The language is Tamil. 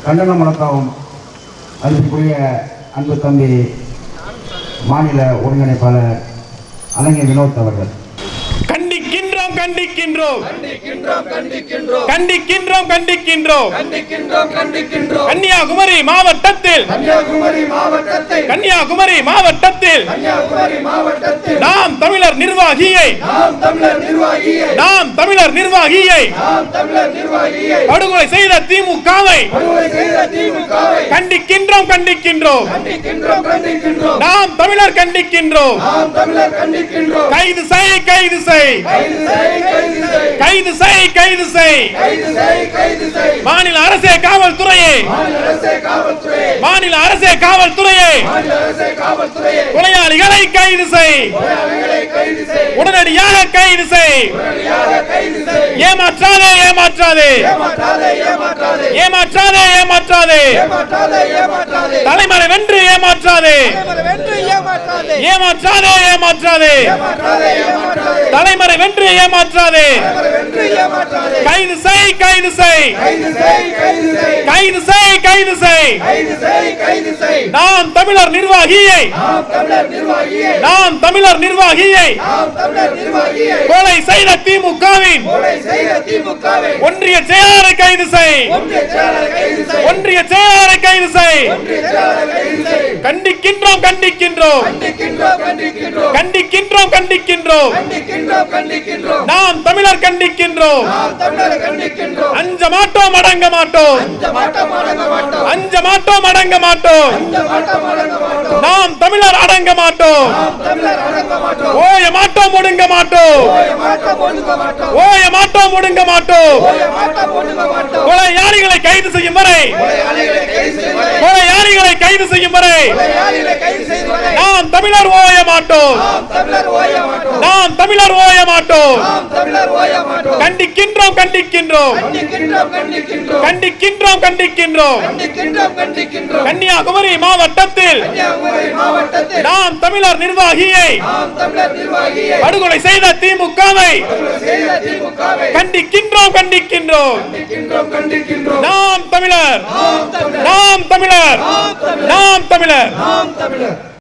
கண்டனம் வழங்கவும் அதற்குரிய அன்பு தம்பி மாநில ஒருங்கிணைப்பாளர் அலங்கை வினோத் அவர்கள். கண்டிக்கின்றோம் கண்டிக்கின்றோம் கண்டிக்கின்றோம் கண்டிக்கின்றோம் கண்டிக்கின்றோம் கண்டிக்கின்றோம் கண்டிக்கின்றோம் கண்டிக்கின்றோம் கன்னியாகுமரி மாவட்டத்தில் நாம் தமிழர் நிர்வாகியை படுகொலை செய்த திமுகவை கண்டிக்கின்றோம் கண்டிக்கின்றோம் நாம் தமிழர் கண்டிக்கின்றோம். கைது செய் கைது செய் கைது செய் கைது செய் மாநில அரசே காவல்துறையே மாநில அரசே காவல்துறையே கொலையாளிகளை கைது செய் உடனடியாக கைது செய். ஏமாற்றாதே ஏமாற்றாதே ஏமாற்றாதே ஏமாற்றாதே தலைமறை வென்று ஏமாற்றாதே ஏமாற்றாதே ஏமாற்றாதே தலைமறை வென்று ஏமாற்றாதே. கைது செய் கைது செய் கைது செய் கைது செய் நாம் தமிழர் நிர்வாகியை கொலை செய்த திமுகவின் ஒன்றிய செயலாளரை கைது செய் ஒன்றிய செயலாளரை கைது செய். கண்டிக்கின்றோம் கண்டிக்கின்றோம் கண்டிக்கின்றோம் கண்டிக்கின்றோம் நாம் தமிழர் கண்டிக்கின்றோம். அஞ்ச மாட்டோம் அடங்க மாட்டோம் அஞ்ச மாட்டோம் அடங்க மாட்டோம் நாம் தமிழர் அடங்க மாட்டோம் ஓய மாட்டோம் ஒடுங்க மாட்டோம் ஓய மாட்டோம் ஒடுங்க மாட்டோம். கொலையாளிகளை கைது செய்யும் வரை கொலையாளிகளை கைது செய்யும் வரை நாம் தமிழர் ஓய மாட்டோம் நாம் தமிழர் ஓய மாட்டோம். கண்டிக்கின்றோம் கண்டிக்கின்றோம் கண்டிக்கின்றோம் கண்டிக்கின்றோம் கன்னியாகுமரி மாவட்டத்தில் நாம் தமிழர் நிர்வாகியை படுகொலை செய்த திமுகவை கண்டிக்கின்றோம் கண்டிக்கின்றோம். நாம் தமிழர் நாம் தமிழர் நாம் தமிழர்.